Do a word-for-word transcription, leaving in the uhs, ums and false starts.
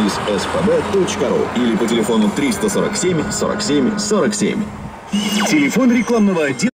из эс пэ бэ точка ру или по телефону триста сорок семь сорок семь сорок семь. Телефон рекламного отдела.